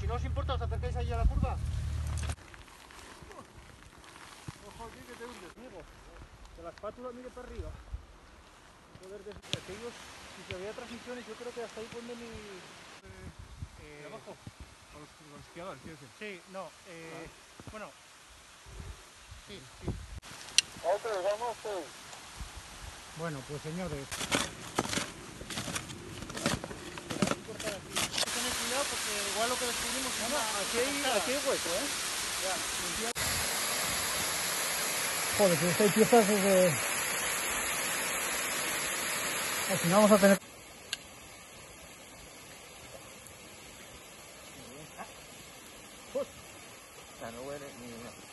no os importa, os acercáis ahí a la curva. Ojo aquí que te hundes, amigo. Que la espátula mire para arriba. Poder de aquellos, si había transmisiones, yo creo que hasta ahí pueden venir. ¿De abajo? Los esquiadores, quiero decir. Sí, no. Bueno. Sí, sí. Ok, vamos, sí. Bueno, pues señores. Tener cuidado porque igual lo que descubrimos es Aquí hay hueco, ¿eh? ya. Joder, si esta hay piezas desde... Al final vamos a tener... No huele ni...